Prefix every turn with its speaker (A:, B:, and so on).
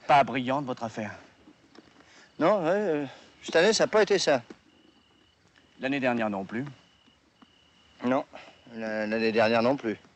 A: Pas brillante, votre affaire.
B: Non, cette année, ça n'a pas été ça.
A: L'année dernière non plus.
B: Non, l'année dernière non plus.